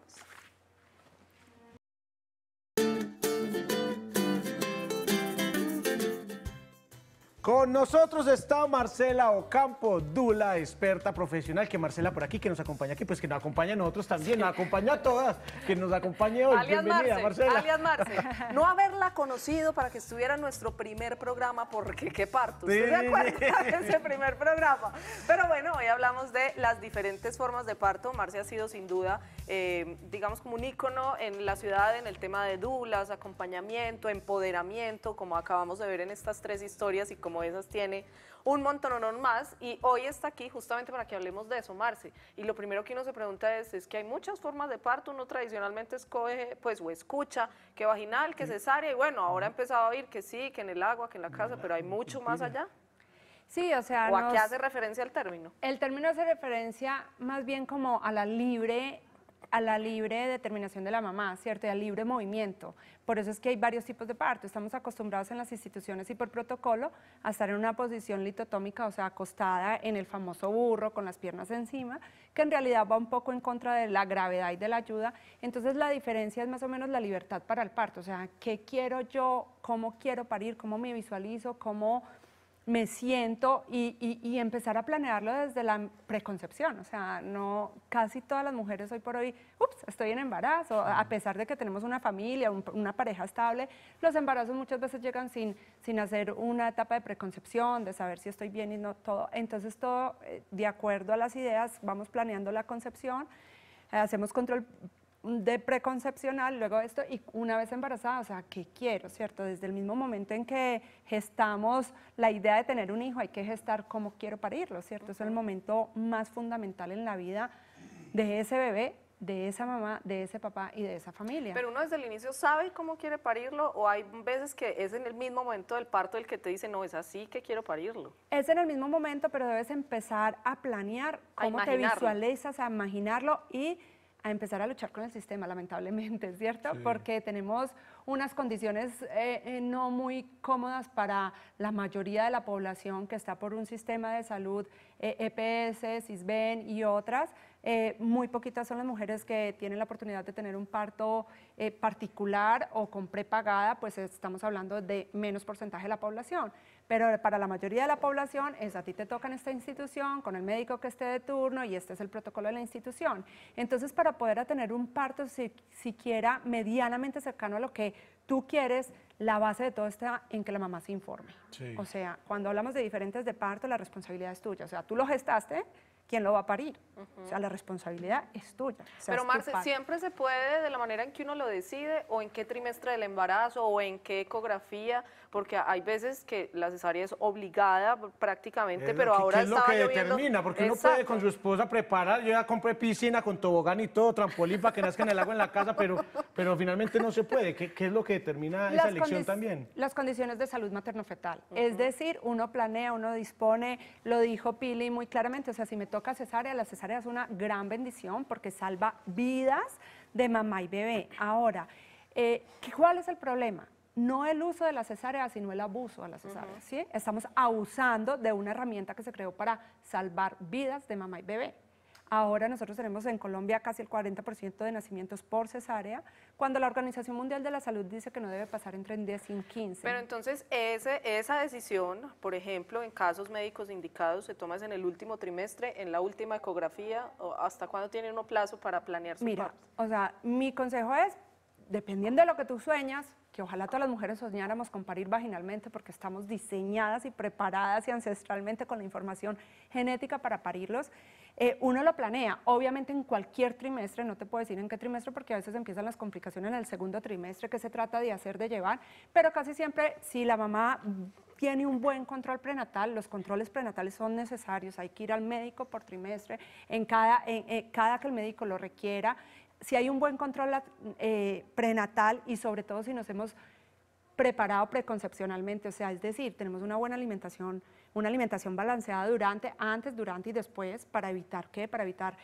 Speaker 3: Con nosotros está Marcela Ocampo, dula, experta profesional, que Marcela por aquí, que nos acompaña aquí, pues que nos acompaña a nosotros también, nos acompaña a todas, que nos acompañe hoy.
Speaker 4: Alias
Speaker 3: Bienvenida, Marcela.
Speaker 4: Alias Marce, no haberla conocido para que estuviera en nuestro primer programa, porque qué parto, ¿usted se acuerda de ese primer programa? Pero bueno, hoy hablamos de las diferentes formas de parto. Marce ha sido sin duda, digamos, como un ícono en la ciudad en el tema de dulas, acompañamiento, empoderamiento, como acabamos de ver en estas 3 historias, y como esas tiene un montonón más, y hoy está aquí justamente para que hablemos de eso, Marce. Y lo primero que uno se pregunta es que hay muchas formas de parto. Uno tradicionalmente escoge, pues, o escucha que vaginal, que cesárea, y bueno, ahora ha empezado a oír que sí, que en el agua, que en la casa, pero hay mucho más allá.
Speaker 9: Sí, o sea,
Speaker 4: ¿O a qué hace referencia el término?
Speaker 9: El término hace referencia más bien como a la libre determinación de la mamá, ¿cierto? Y al libre movimiento. Por eso es que hay varios tipos de parto. Estamos acostumbrados en las instituciones y por protocolo a estar en una posición litotómica, o sea, acostada en el famoso burro con las piernas encima, que en realidad va un poco en contra de la gravedad y de la ayuda. Entonces la diferencia es más o menos la libertad para el parto, o sea, qué quiero yo, cómo quiero parir, cómo me visualizo, cómo me siento y empezar a planearlo desde la preconcepción. O sea, no, casi todas las mujeres hoy por hoy, estoy en embarazo, a pesar de que tenemos una familia, una pareja estable, los embarazos muchas veces llegan sin hacer una etapa de preconcepción, de saber si estoy bien y no todo. Entonces todo, de acuerdo a las ideas, vamos planeando la concepción, hacemos control de preconcepcional, luego esto, y una vez embarazada, o sea, ¿qué quiero, cierto? Desde el mismo momento en que gestamos la idea de tener un hijo, hay que gestar cómo quiero parirlo, ¿cierto? Es el momento más fundamental en la vida de ese bebé, de esa mamá, de ese papá y de esa familia.
Speaker 4: Pero uno desde el inicio sabe cómo quiere parirlo, o hay veces que es en el mismo momento del parto el que te dice, no, es así que quiero parirlo.
Speaker 9: Es en el mismo momento, pero debes empezar a planear cómo te visualizas, a imaginarlo y a empezar a luchar con el sistema, lamentablemente, ¿cierto? Sí. Porque tenemos unas condiciones no muy cómodas para la mayoría de la población que está por un sistema de salud, EPS, CISBEN y otras. Muy poquitas son las mujeres que tienen la oportunidad de tener un parto particular o con prepagada, pues estamos hablando de menos porcentaje de la población. Pero para la mayoría de la población es a ti te toca en esta institución, con el médico que esté de turno y este es el protocolo de la institución. Entonces, para poder tener un parto siquiera medianamente cercano a lo que tú quieres, la base de todo está en que la mamá se informe. Sí. O sea, cuando hablamos de diferentes de parto, la responsabilidad es tuya. O sea, tú lo gestaste, ¿quién lo va a parir? O sea, la responsabilidad es tuya. O sea,
Speaker 4: pero Marce, ¿siempre se puede de la manera en que uno lo decide o en qué trimestre del embarazo o en qué ecografía? Porque hay veces que la cesárea es obligada prácticamente, pero ahora
Speaker 3: es lo que determina, porque uno puede con su esposa preparar, yo ya compré piscina con tobogán y todo, trampolín para que nazca en el agua en la casa, pero finalmente no se puede. ¿Qué es lo que determina esa elección también?
Speaker 9: Las condiciones de salud materno-fetal. Es decir, uno planea, uno dispone, lo dijo Pili muy claramente, o sea, si me toca cesárea, la cesárea es una gran bendición porque salva vidas de mamá y bebé. Ahora, ¿cuál es el problema? No el uso de la cesárea, sino el abuso de la cesárea, ¿sí? Estamos abusando de una herramienta que se creó para salvar vidas de mamá y bebé. Ahora nosotros tenemos en Colombia casi el 40% de nacimientos por cesárea, cuando la Organización Mundial de la Salud dice que no debe pasar entre 10 y 15.
Speaker 4: Pero entonces esa decisión, por ejemplo, en casos médicos indicados, se toma en el último trimestre, en la última ecografía, o ¿hasta cuándo tiene uno plazo para planear su parto?
Speaker 9: O sea, mi consejo es, dependiendo de lo que tú sueñas, que ojalá todas las mujeres soñáramos con parir vaginalmente porque estamos diseñadas y preparadas y ancestralmente con la información genética para parirlos, uno lo planea, obviamente en cualquier trimestre, no te puedo decir en qué trimestre porque a veces empiezan las complicaciones en el segundo trimestre, que se trata de hacer, de llevar, pero casi siempre si la mamá tiene un buen control prenatal, los controles prenatales son necesarios, hay que ir al médico por trimestre, cada que el médico lo requiera. Si hay un buen control prenatal y sobre todo si nos hemos preparado preconcepcionalmente, o sea, es decir, tenemos una buena alimentación balanceada antes, durante y después, ¿para evitar qué? Para evitar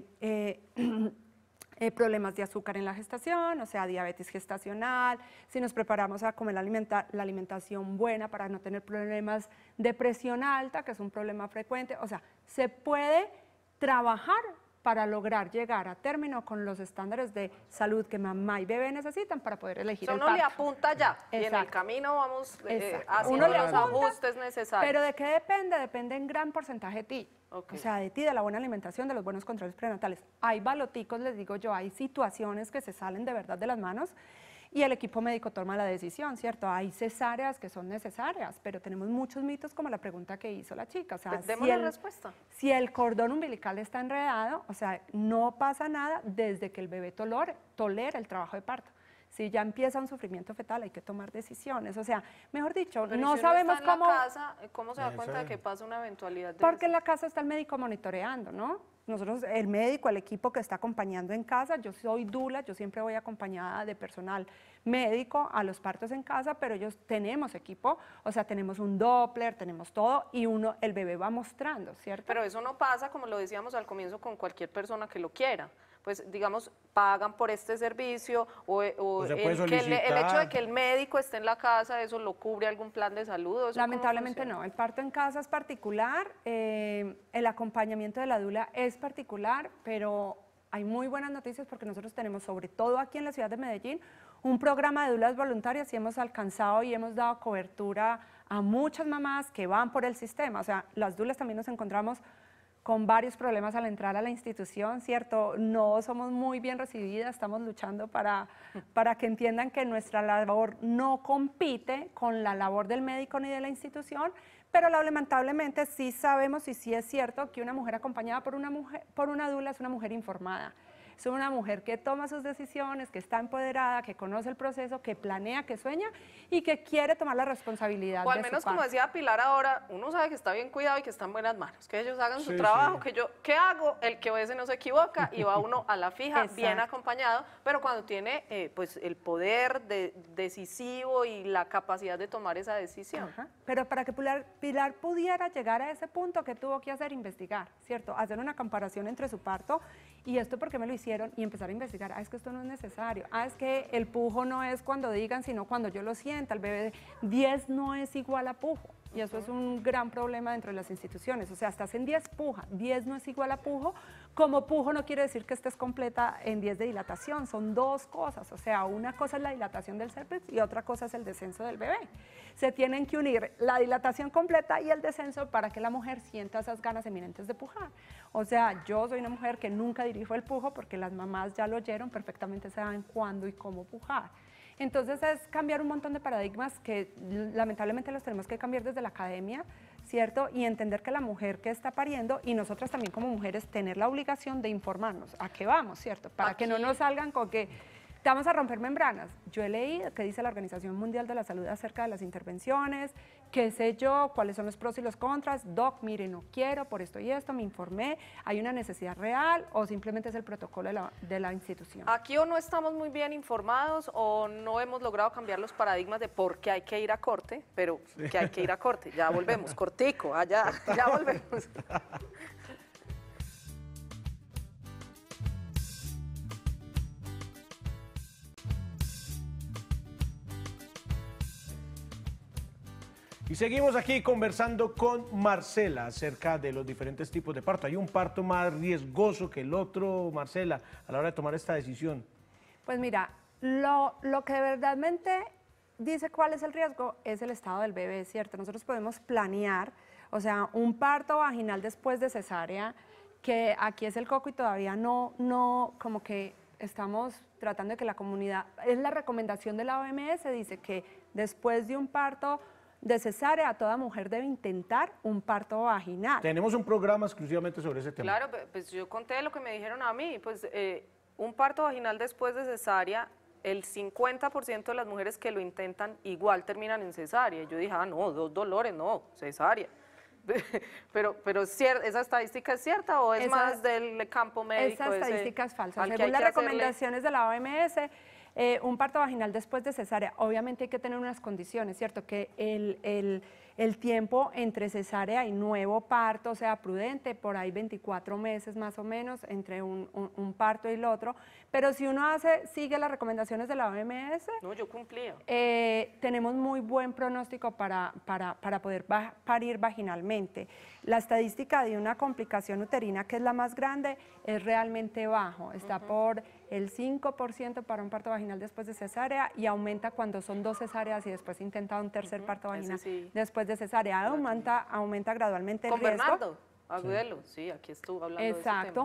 Speaker 9: problemas de azúcar en la gestación, o sea, diabetes gestacional, si nos preparamos a comer la alimentación buena para no tener problemas de presión alta, que es un problema frecuente, o sea, se puede trabajar para lograr llegar a término con los estándares de salud que mamá y bebé necesitan para poder elegir el parto.
Speaker 4: Uno le apunta ya, y en el camino vamos haciendo los ajustes necesarios.
Speaker 9: Pero ¿de qué depende? Depende en gran porcentaje de ti. Okay. O sea, de ti, de la buena alimentación, de los buenos controles prenatales. Hay baloticos, les digo yo, hay situaciones que se salen de verdad de las manos y el equipo médico toma la decisión, ¿cierto? Hay cesáreas que son necesarias, pero tenemos muchos mitos como la pregunta que hizo la chica. O sea,
Speaker 4: demos la respuesta.
Speaker 9: Si el cordón umbilical está enredado, o sea, no pasa nada desde que el bebé tolera el trabajo de parto. Si ya empieza un sufrimiento fetal, hay que tomar decisiones. O sea, mejor dicho,
Speaker 4: pero
Speaker 9: no
Speaker 4: si
Speaker 9: sabemos
Speaker 4: uno está
Speaker 9: cómo...
Speaker 4: en la casa, ¿cómo se da cuenta de que pasa una eventualidad de
Speaker 9: Porque en la casa está el médico monitoreando, ¿no? nosotros, el médico, el equipo que está acompañando en casa, yo soy dula, yo siempre voy acompañada de personal médico a los partos en casa, pero ellos tenemos equipo, o sea, tenemos un Doppler, tenemos todo y el bebé va mostrando, ¿cierto?
Speaker 4: Pero eso no pasa, como lo decíamos al comienzo, con cualquier persona que lo quiera. Pues, digamos, pagan por este servicio o
Speaker 3: se puede
Speaker 4: el hecho
Speaker 3: solicitar.
Speaker 4: de que el médico esté en la casa, ¿eso lo cubre algún plan de salud? ¿Eso
Speaker 9: Lamentablemente no, el parto en casa es particular, el acompañamiento de la dula es particular, pero hay muy buenas noticias porque nosotros tenemos, sobre todo aquí en la ciudad de Medellín, un programa de dulas voluntarias y hemos alcanzado y hemos dado cobertura a muchas mamás que van por el sistema. O sea, las dulas también nos encontramos con varios problemas al entrar a la institución, ¿cierto? No somos muy bien recibidas, estamos luchando para que entiendan que nuestra labor no compite con la labor del médico ni de la institución, pero lamentablemente sí sabemos y sí es cierto que una mujer acompañada por una dula es una mujer informada. Es una mujer que toma sus decisiones, que está empoderada, que conoce el proceso, que planea, que sueña y que quiere tomar la responsabilidad.
Speaker 4: O al menos, como decía Pilar ahora, uno sabe que está bien cuidado y que está en buenas manos, que ellos hagan su trabajo, que yo, ¿qué hago? El que a veces no se equivoca y va uno a la fija, bien acompañado, pero cuando tiene pues el poder decisivo y la capacidad de tomar esa decisión.
Speaker 9: Ajá. Pero para que Pilar pudiera llegar a ese punto, ¿qué tuvo que hacer? Investigar, ¿cierto? Hacer una comparación entre su parto y esto, ¿por qué me lo hicieron? Y empezar a investigar, es que esto no es necesario, es que el pujo no es cuando digan, sino cuando yo lo sienta, el bebé 10 no es igual a pujo. Y eso es un gran problema dentro de las instituciones. O sea, estás en 10 puja, 10 no es igual a pujo. Como pujo no quiere decir que estés completa en 10 de dilatación, son dos cosas. O sea, una cosa es la dilatación del cervix y otra cosa es el descenso del bebé. Se tienen que unir la dilatación completa y el descenso para que la mujer sienta esas ganas eminentes de pujar. O sea, yo soy una mujer que nunca dirijo el pujo porque las mamás ya lo oyeron, perfectamente saben cuándo y cómo pujar. Entonces es cambiar un montón de paradigmas que lamentablemente los tenemos que cambiar desde la academia, ¿cierto? Y entender que la mujer que está pariendo y nosotras también como mujeres tener la obligación de informarnos a qué vamos, ¿cierto? Para que no nos salgan con que vamos a romper membranas. Yo he leído qué dice la Organización Mundial de la Salud acerca de las intervenciones, qué sé yo, cuáles son los pros y los contras. Doc, mire, no quiero por esto y esto, me informé, hay una necesidad real o simplemente es el protocolo de la institución.
Speaker 4: Aquí o no estamos muy bien informados o no hemos logrado cambiar los paradigmas de por qué hay que ir a corte, pero que hay que ir a corte. Ya volvemos, cortico, allá, ya volvemos.
Speaker 3: Y seguimos aquí conversando con Marcela acerca de los diferentes tipos de parto. ¿Hay un parto más riesgoso que el otro, Marcela, a la hora de tomar esta decisión?
Speaker 9: Pues mira, lo que verdaderamente dice cuál es el riesgo es el estado del bebé, ¿cierto? Nosotros podemos planear, o sea, un parto vaginal después de cesárea, que aquí es el coco y todavía no, como que estamos tratando de que la comunidad, es la recomendación de la OMS, dice que después de un parto de cesárea, toda mujer debe intentar un parto vaginal.
Speaker 3: Tenemos un programa exclusivamente sobre ese tema.
Speaker 4: Claro, pues yo conté lo que me dijeron a mí, pues un parto vaginal después de cesárea, el 50% de las mujeres que lo intentan igual terminan en cesárea. Yo dije, no, 2 dolores, no, cesárea. Pero ¿esa estadística es cierta o es más del campo médico?
Speaker 9: Esa estadística es falsa. Según las recomendaciones de la OMS, un parto vaginal después de cesárea, obviamente hay que tener unas condiciones, ¿cierto? Que el tiempo entre cesárea y nuevo parto sea prudente, por ahí 24 meses más o menos entre un parto y el otro, pero si uno sigue las recomendaciones de la OMS,
Speaker 4: no, yo cumplía.
Speaker 9: Tenemos muy buen pronóstico para poder parir vaginalmente. La estadística de una complicación uterina, que es la más grande, es realmente bajo, está por el 5% para un parto vaginal después de cesárea y aumenta cuando son 2 cesáreas y después intenta un tercer parto vaginal después de cesárea, aumenta gradualmente el riesgo.
Speaker 4: Con Bernardo Agudelo, sí, aquí estuvo hablando de ese tema.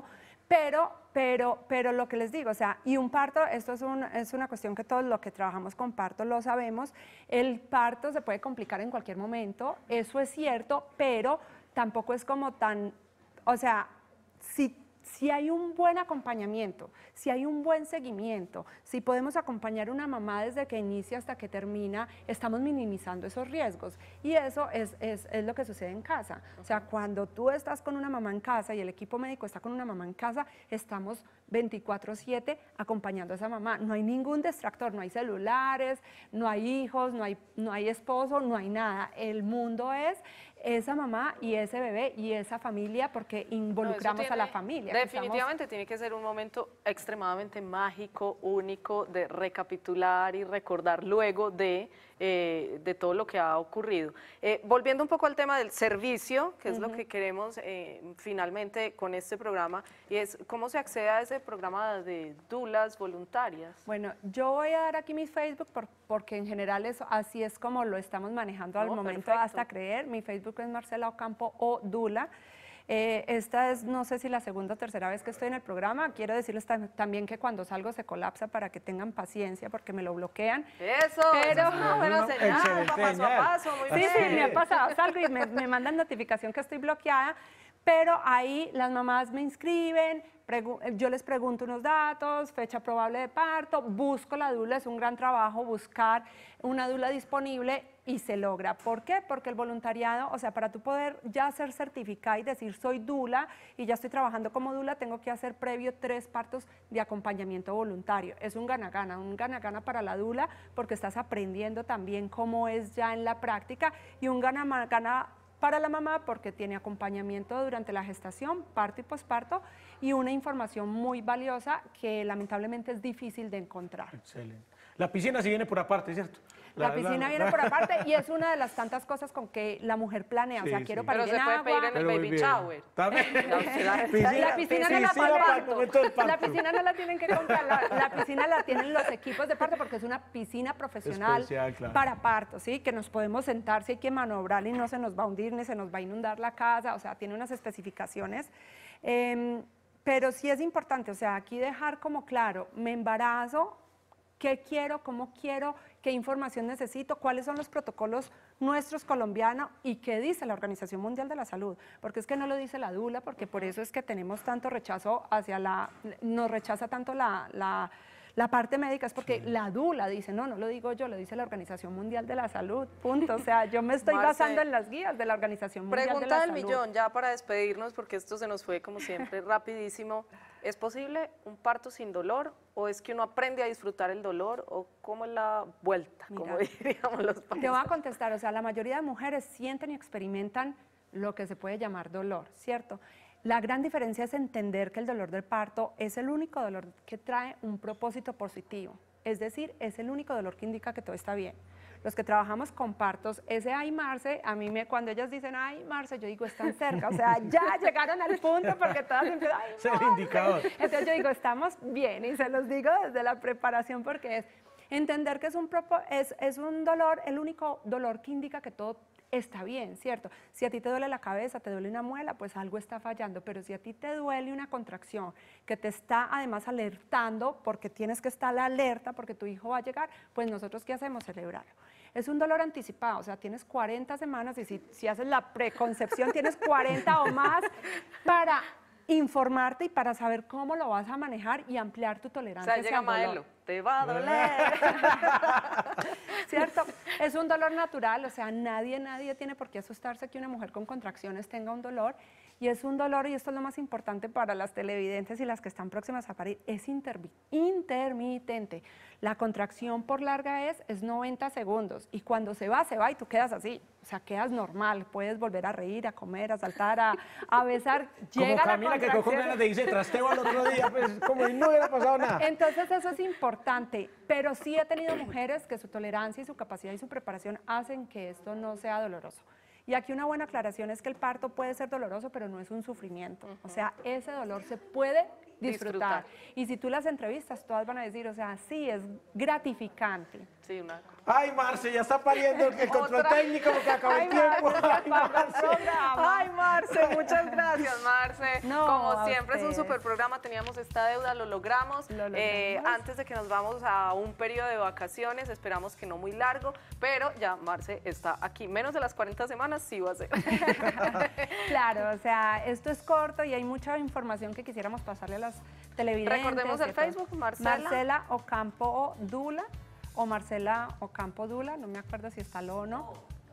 Speaker 9: Pero lo que les digo, o sea, y un parto, esto es una cuestión que todos los que trabajamos con parto lo sabemos, el parto se puede complicar en cualquier momento, eso es cierto, pero tampoco es como tan, o sea, si si hay un buen acompañamiento, si hay un buen seguimiento, si podemos acompañar a una mamá desde que inicia hasta que termina, estamos minimizando esos riesgos. Y eso es lo que sucede en casa. O sea, cuando tú estás con una mamá en casa y el equipo médico está con una mamá en casa, estamos 24/7 acompañando a esa mamá. No hay ningún distractor, no hay celulares, no hay hijos, no hay esposo, no hay nada. El mundo es esa mamá y ese bebé y esa familia porque involucramos a la familia.
Speaker 4: Definitivamente tiene que ser un momento extremadamente mágico, único, de recapitular y recordar luego de todo lo que ha ocurrido. Volviendo un poco al tema del servicio, que es lo que queremos finalmente con este programa, y es cómo se accede a ese programa de doulas voluntarias.
Speaker 9: Bueno, yo voy a dar aquí mi Facebook porque en general así es como lo estamos manejando al momento hasta creer. Mi Facebook es Marcela Ocampo o Dula. Esta es, no sé si la segunda o tercera vez que estoy en el programa. Quiero decirles también que cuando salgo se colapsa para que tengan paciencia porque me lo bloquean.
Speaker 4: Eso,
Speaker 9: pero
Speaker 4: es una buena señal, paso a paso, muy bien.
Speaker 9: Sí, me ha pasado, salgo y me mandan notificación que estoy bloqueada, pero ahí las mamás me inscriben, yo les pregunto unos datos, fecha probable de parto, busco la dula, es un gran trabajo buscar una dula disponible y se logra. ¿Por qué? Porque el voluntariado, o sea, para tú poder ya ser certificada y decir soy dula y ya estoy trabajando como dula, tengo que hacer previo 3 partos de acompañamiento voluntario. Es un gana-gana para la dula porque estás aprendiendo también cómo es ya en la práctica y un gana-gana para la mamá porque tiene acompañamiento durante la gestación, parto y posparto y una información muy valiosa que lamentablemente es difícil de encontrar.
Speaker 3: Excelente. La piscina sí viene por aparte, ¿cierto?
Speaker 9: La piscina viene por aparte y es una de las tantas cosas con que la mujer planea. Sí, o sea, quiero parir en agua.
Speaker 4: Pero se puede pedir en el baby shower.
Speaker 3: ¿También?
Speaker 9: La piscina no la pagan. La piscina no la tienen que comprar. La piscina la tienen los equipos de parto porque es una piscina profesional especial, claro, para parto, ¿sí? Que nos podemos sentar si hay que manobrar y no se nos va a hundir ni se nos va a inundar la casa. O sea, tiene unas especificaciones. Pero sí es importante, o sea, aquí dejar como claro, me embarazo, qué quiero, cómo quiero, qué información necesito, cuáles son los protocolos nuestros colombianos y qué dice la Organización Mundial de la Salud, porque es que no lo dice la dula, porque por eso es que tenemos tanto rechazo nos rechaza tanto la parte médica, es porque la dula dice, no lo digo yo, lo dice la Organización Mundial de la Salud, punto. O sea, yo me estoy basando en las guías de la Organización Mundial de la Salud.
Speaker 4: Pregunta del millón, ya para despedirnos, porque esto se nos fue como siempre rapidísimo. ¿Es posible un parto sin dolor o es que uno aprende a disfrutar el dolor o cómo es la vuelta, como diríamos los países?
Speaker 9: Te voy a contestar, o sea, la mayoría de mujeres sienten y experimentan lo que se puede llamar dolor, ¿cierto? La gran diferencia es entender que el dolor del parto es el único dolor que trae un propósito positivo, es decir, es el único dolor que indica que todo está bien. Los que trabajamos con partos, ese ay Marce, cuando ellas dicen ay Marce, yo digo están cerca, o sea, ya llegaron al punto porque todas empiezan, ay,
Speaker 3: es el indicador.
Speaker 9: Entonces yo digo, estamos bien y se los digo desde la preparación porque es entender que es un dolor, el único dolor que indica que todo está bien, ¿cierto? Si a ti te duele la cabeza, te duele una muela, pues algo está fallando, pero si a ti te duele una contracción que te está además alertando, porque tienes que estar alerta, porque tu hijo va a llegar, pues nosotros ¿qué hacemos? Celebrarlo. Es un dolor anticipado, o sea, tienes 40 semanas y si haces la preconcepción tienes 40 o más para informarte y para saber cómo lo vas a manejar y ampliar tu tolerancia hacia el dolor.
Speaker 4: Maelo, te va a doler.
Speaker 9: ¿Cierto? Es un dolor natural, o sea, nadie tiene por qué asustarse que una mujer con contracciones tenga un dolor. Y es un dolor, y esto es lo más importante para las televidentes y las que están próximas a parir, es intermitente. La contracción por larga es 90 segundos y cuando se va y tú quedas así, o sea, quedas normal, puedes volver a reír, a comer, a saltar, a besar.
Speaker 3: Como Camila que con ganas de irse trasteo al otro día, pues como si no hubiera pasado nada.
Speaker 9: Entonces eso es importante, pero sí he tenido mujeres que su tolerancia y su capacidad y su preparación hacen que esto no sea doloroso. Y aquí una buena aclaración es que el parto puede ser doloroso, pero no es un sufrimiento. O sea, ese dolor se puede disfrutar. Y si tú las entrevistas, todas van a decir, o sea, sí, es gratificante.
Speaker 4: Sí, una...
Speaker 3: Ay, Marce, ya está pariendo el control
Speaker 4: Otra.
Speaker 3: técnico porque acabó el
Speaker 9: Ay,
Speaker 3: tiempo.
Speaker 9: Marce,
Speaker 3: Ay, Marce.
Speaker 4: Ay, Marce, muchas gracias, Marce.
Speaker 9: No,
Speaker 4: Como
Speaker 9: a
Speaker 4: siempre es un
Speaker 9: ustedes.
Speaker 4: super programa, teníamos esta deuda, lo logramos.
Speaker 9: Lo logramos.
Speaker 4: Antes de que nos vamos a un periodo de vacaciones, esperamos que no muy largo, pero ya Marce está aquí. Menos de las 40 semanas sí va a ser.
Speaker 9: Claro, o sea, esto es corto y hay mucha información que quisiéramos pasarle a las televidentes.
Speaker 4: Recordemos el
Speaker 9: ¿cierto?
Speaker 4: Facebook, Marcela.
Speaker 9: Marcela Ocampo Dula o Marcela Ocampo Dula, no me acuerdo si está lo o no.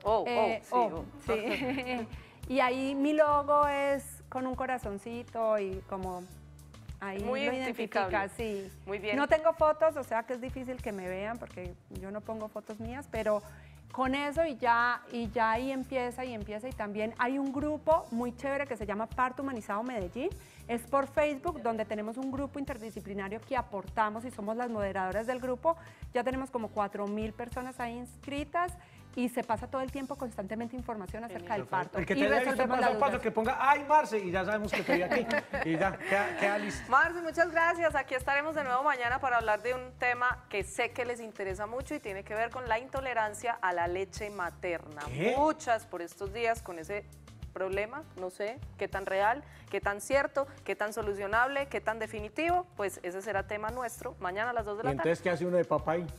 Speaker 9: Sí. Y ahí mi logo es con un corazoncito y como ahí
Speaker 4: Muy
Speaker 9: lo
Speaker 4: identificable.
Speaker 9: identifica, sí.
Speaker 4: Muy bien.
Speaker 9: No tengo fotos, o sea que es difícil que me vean porque yo no pongo fotos mías, pero con eso y ya ahí empieza y también hay un grupo muy chévere que se llama Parto Humanizado Medellín. Es por Facebook, donde tenemos un grupo interdisciplinario que aportamos y somos las moderadoras del grupo. Ya tenemos como 4.000 personas ahí inscritas y se pasa todo el tiempo constantemente información acerca del parto.
Speaker 3: El que
Speaker 9: y
Speaker 3: te haya visto
Speaker 9: resolvemos
Speaker 3: paso
Speaker 9: las
Speaker 3: a paso,
Speaker 9: dudas.
Speaker 3: que ponga, ay, Marce, y ya sabemos que te vi aquí. Y ya, queda listo.
Speaker 4: Marce, muchas gracias. Aquí estaremos de nuevo mañana para hablar de un tema que sé que les interesa mucho y tiene que ver con la intolerancia a la leche materna.
Speaker 3: ¿Qué?
Speaker 4: Muchas por estos días con ese problema, no sé qué tan real, qué tan cierto, qué tan solucionable, qué tan definitivo, pues ese será tema nuestro mañana a las 2 de
Speaker 3: ¿Y
Speaker 4: la tarde.
Speaker 3: entonces qué hace uno de papá ahí?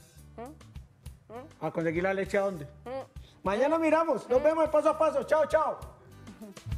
Speaker 3: ¿A conseguir la leche a dónde? Mañana miramos, nos vemos de paso a paso. Chao, chao.